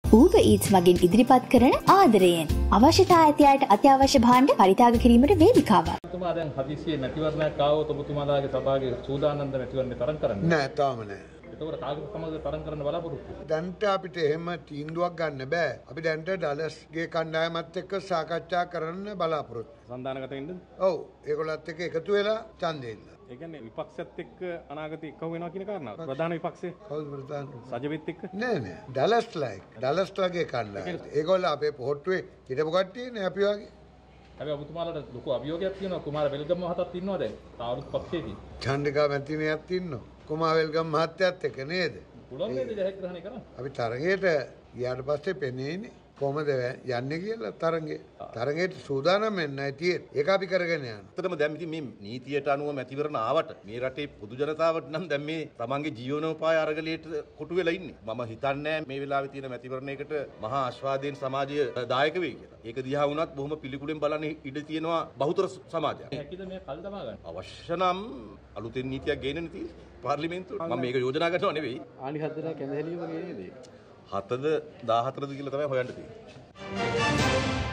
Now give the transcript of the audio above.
Uber Eats මගින් ඉදිරිපත් කරන ආදරයෙන් අවශ්‍යතා ඇති අයට අත්‍යවශ්‍ය භාණ්ඩ පරිත්‍යාග කිරීමට වේදිකාවක්. ඔබතුමා දැන් හදිසියේ මැතිවරණයක් ආවොත් ඔබතුමාලාගේ සභාවේ සූදානම්ද මැතිවරණේ තරම් කරන්නේ? නෑ තාම නෑ. ඒතකොට කාගේ සමග තරම් කරන්න බලාපොරොත්තු වෙන්නේ? දැන්ට අපිට එහෙම තීන්දුවක් ගන්න බෑ. අපි දැන්ට ඩලස්ගේ කණ්ඩායමත් එක්ක සාකච්ඡා කරන්න බලාපොරොත්තු. සන්දානගත වෙන්නද? ඔව් ඒගොල්ලත් එක්ක එකතු වෙලා ඡන්දෙ ඉන්න. ඒ කියන්නේ විපක්ෂයත් එක්ක අනාගතේ එක්ක වෙනවා කියන කාරණාව. ප්‍රධාන විපක්ෂය කවුද ප්‍රධාන? සජිවිත් එක්ක? නෑ නෑ ඩලස්ලාගේ කණ්ඩායම. ඒගොල්ලෝ අපේ පොහොට්ටුවේ හිටපු කට්ටියනේ අපි වගේ. හැබැයි ඔබතුමාලාට ලොකු අභියෝගයක් තියෙනවා කුමාර වෙල්ගම මහතාත් ඉන්නවා දැන්. තාවුරුත් පක්ෂයේදී. චන්ද්‍රිකා මැතිණියත් ඉන්නවා. කුමාර වෙල්ගම මහත්තයත් එක්ක නේද? පුළුවන් නේද ජයග්‍රහණය කරන්න? අපි තරගයට ගියාට පස්සේ පෙනේනේ කොහමද යන්නේ කියලා තරගයට සූදානම් වෙන්නයි තියෙන්නේ. ඒක අපි කරගෙන යනවා. ඇත්තටම දැන් ඉතින් මේ නීතියට අනුව මැතිවරණ ආවට මේ රටේ පොදු ජනතාවට නම් දැන් මේ තමන්ගේ ජීවනෝපාය අරගලයට කොටු වෙලා ඉන්නේ. මම හිතන්නේ මේ වෙලාවේ තියෙන මැතිවරණයකට මහා ආශාදයෙන් සමාජය දායක වෙයි කියලා. ඒක දිහා වුණත් බොහොම පිළිකුලෙන් බලන්න ඉඩ තියෙනවා බහුතර සමාජයක්. හැකිද මේ කල් දමා ගන්න? අවශ්‍ය නම් අලුතෙන් නීතියක් ගේන්න නෙති පාර්ලිමේන්තුවට. මම මේක යෝජනා කරනව නෙවෙයි. ආණි හදලා කැඳහැලියම ගේන්නේ. 7ද 14ද කියලා තමයි හොයන්න තියෙන්නේ.